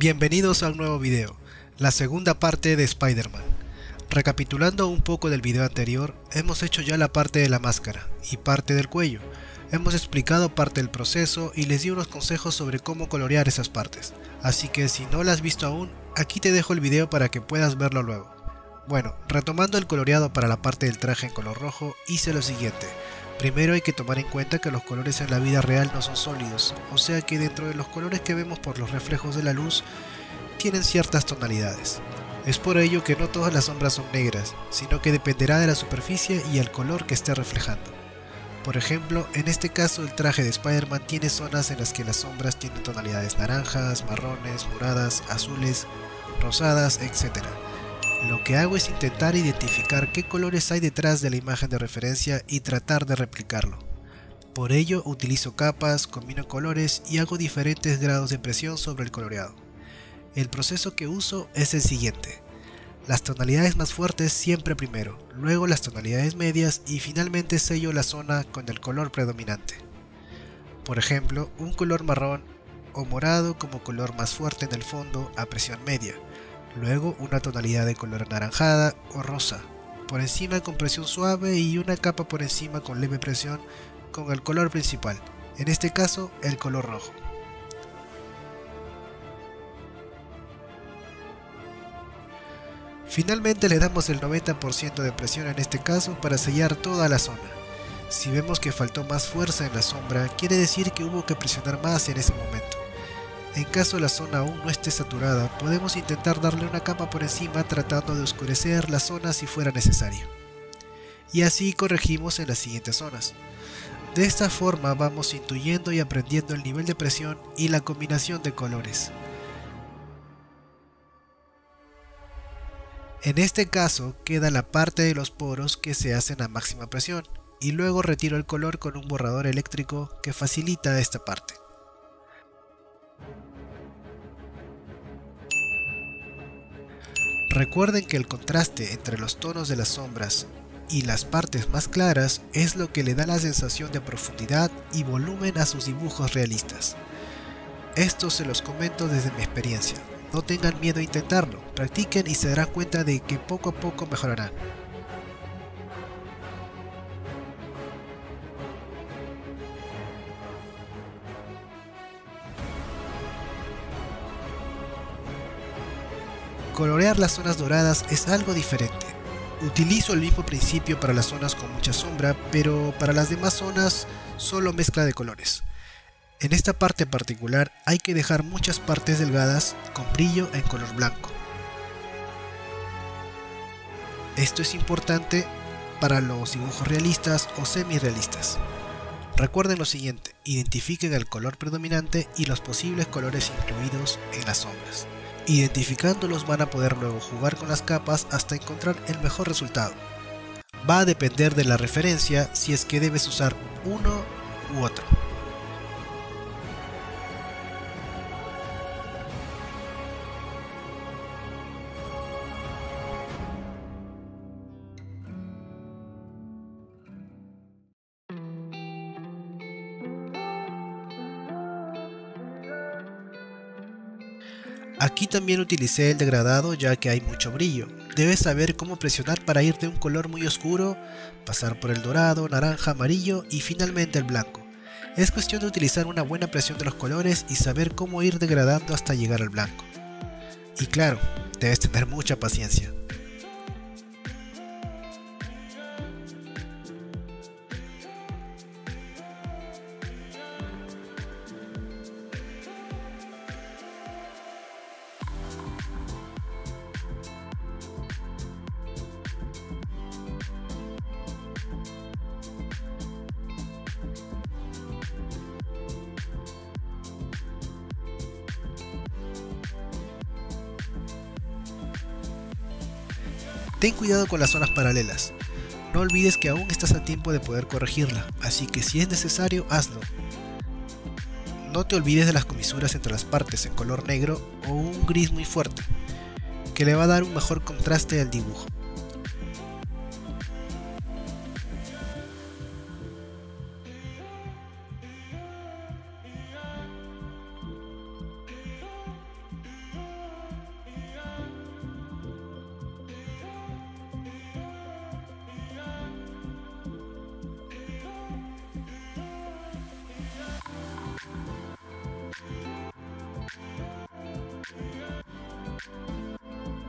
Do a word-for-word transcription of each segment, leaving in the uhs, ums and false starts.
Bienvenidos a un nuevo video, la segunda parte de Spider-Man. Recapitulando un poco del video anterior, hemos hecho ya la parte de la máscara y parte del cuello. Hemos explicado parte del proceso y les di unos consejos sobre cómo colorear esas partes. Así que si no lo has visto aún, aquí te dejo el video para que puedas verlo luego. Bueno, retomando el coloreado para la parte del traje en color rojo, hice lo siguiente. Primero hay que tomar en cuenta que los colores en la vida real no son sólidos, o sea que dentro de los colores que vemos por los reflejos de la luz, tienen ciertas tonalidades. Es por ello que no todas las sombras son negras, sino que dependerá de la superficie y el color que esté reflejando. Por ejemplo, en este caso el traje de Spider-Man tiene zonas en las que las sombras tienen tonalidades naranjas, marrones, moradas, azules, rosadas, etcétera. Lo que hago es intentar identificar qué colores hay detrás de la imagen de referencia y tratar de replicarlo. Por ello utilizo capas, combino colores y hago diferentes grados de presión sobre el coloreado. El proceso que uso es el siguiente. Las tonalidades más fuertes siempre primero, luego las tonalidades medias y finalmente sello la zona con el color predominante. Por ejemplo, un color marrón o morado como color más fuerte en el fondo a presión media. Luego una tonalidad de color anaranjada o rosa, por encima con presión suave y una capa por encima con leve presión con el color principal, en este caso el color rojo. Finalmente le damos el noventa por ciento de presión en este caso para sellar toda la zona. Si vemos que faltó más fuerza en la sombra, quiere decir que hubo que presionar más en ese momento. En caso la zona aún no esté saturada, podemos intentar darle una capa por encima tratando de oscurecer la zona si fuera necesario. Y así corregimos en las siguientes zonas. De esta forma vamos intuyendo y aprendiendo el nivel de presión y la combinación de colores. En este caso queda la parte de los poros que se hacen a máxima presión y luego retiro el color con un borrador eléctrico que facilita esta parte. Recuerden que el contraste entre los tonos de las sombras y las partes más claras es lo que le da la sensación de profundidad y volumen a sus dibujos realistas. Esto se los comento desde mi experiencia, no tengan miedo a intentarlo, practiquen y se darán cuenta de que poco a poco mejorarán. Colorear las zonas doradas es algo diferente. Utilizo el mismo principio para las zonas con mucha sombra, pero para las demás zonas solo mezcla de colores. En esta parte particular hay que dejar muchas partes delgadas con brillo en color blanco. Esto es importante para los dibujos realistas o semi-realistas. Recuerden lo siguiente, identifiquen el color predominante y los posibles colores incluidos en las sombras. Identificándolos van a poder luego jugar con las capas hasta encontrar el mejor resultado. Va a depender de la referencia si es que debes usar uno u otro. Aquí también utilicé el degradado ya que hay mucho brillo. Debes saber cómo presionar para ir de un color muy oscuro, pasar por el dorado, naranja, amarillo y finalmente el blanco. Es cuestión de utilizar una buena presión de los colores y saber cómo ir degradando hasta llegar al blanco. Y claro, debes tener mucha paciencia. Ten cuidado con las zonas paralelas, no olvides que aún estás a tiempo de poder corregirla, así que si es necesario hazlo. No te olvides de las comisuras entre las partes en color negro o un gris muy fuerte, que le va a dar un mejor contraste al dibujo.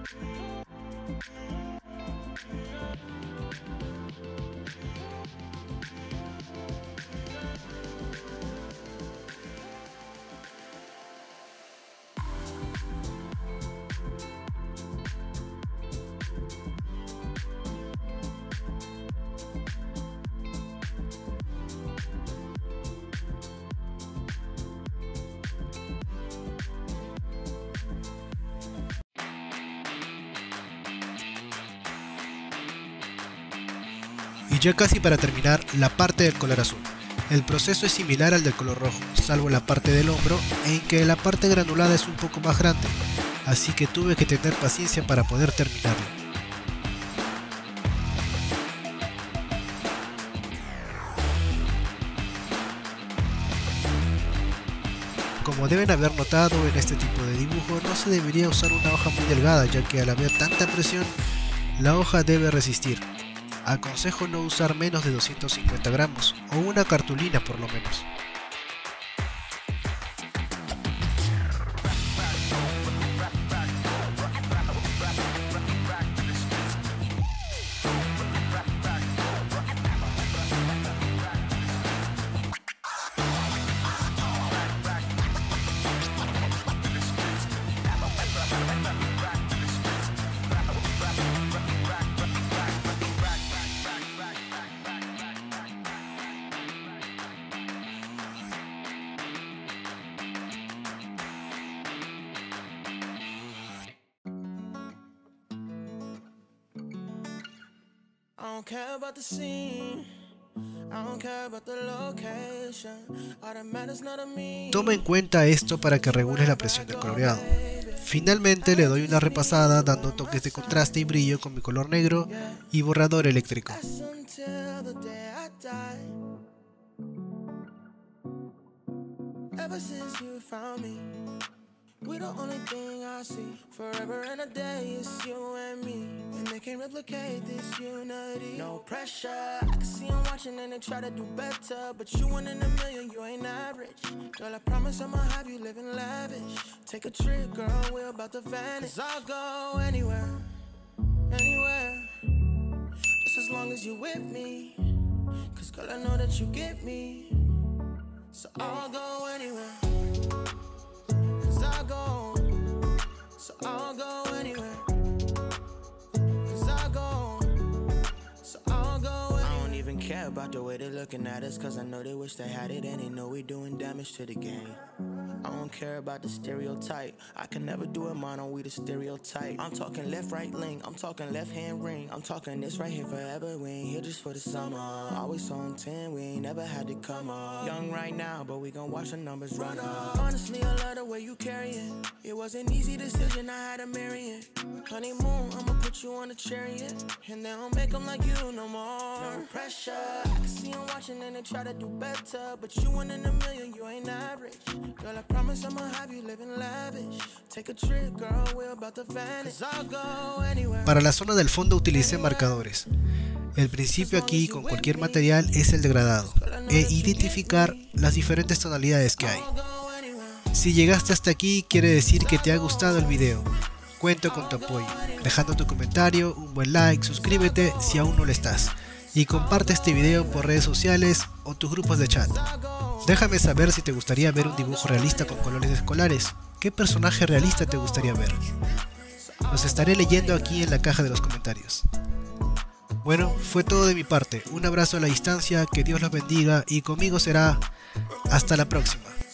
Y ya casi para terminar, la parte del color azul. El proceso es similar al del color rojo, salvo la parte del hombro, en que la parte granulada es un poco más grande, así que tuve que tener paciencia para poder terminarlo. Como deben haber notado, en este tipo de dibujo no se debería usar una hoja muy delgada, ya que al haber tanta presión, la hoja debe resistir. Aconsejo no usar menos de doscientos cincuenta gramos, o una cartulina por lo menos. I don't care about the scene. I don't care about the location. All that matters not to me. Toma en cuenta esto para que regules la presión del coloreado. Finalmente le doy una repasada dando toques de contraste y brillo con mi color negro y borrador eléctrico. Ever since you found me, we the only thing I see. Forever and a day is you and me, and they can't replicate this unity. No pressure, I can see them watching and they try to do better, but you one in a million, you ain't average. Girl, I promise I'ma have you living lavish. Take a trip, girl, we're about to vanish. 'Cause I'll go anywhere, anywhere, just as long as you with me. 'Cause girl, I know that you get me, so I'll go anywhere. I'll go, so I'll go anywhere. Cause I'll go, so I'll go anywhere. I don't even care about the way they're looking at us, cause I know they wish they had it and they know we doing damage to the game. I don't care about the stereotype. I can never do it mono, we the stereotype. I'm talking left, right link, I'm talking left hand ring. I'm talking this right here forever, we ain't here just for the summer. Always on ten, we ain't never had to come up. Young right now, but we gon' watch the numbers run up. Honestly, I love the way you carry it. It was an easy decision, I had to marry it. Honeymoon, I'ma put you on a chariot, and they don't make them like you no more. No pressure, I can see them watching and they try to do better, but you one in a million, you ain't average. Girl, I promise I'ma have you living lavish. Take a trip, girl, we're about to vanish. 'Cause I'll go anywhere. Para la zona del fondo utilicé marcadores. El principio aquí con cualquier material es el degradado e identificar las diferentes tonalidades que hay. Si llegaste hasta aquí quiere decir que te ha gustado el video. Cuento con tu apoyo, dejando tu comentario, un buen like, suscríbete si aún no lo estás y comparte este video por redes sociales o tus grupos de chat. Déjame saber si te gustaría ver un dibujo realista con colores escolares. ¿Qué personaje realista te gustaría ver? Los estaré leyendo aquí en la caja de los comentarios. Bueno, fue todo de mi parte. Un abrazo a la distancia, que Dios los bendiga y conmigo será hasta la próxima.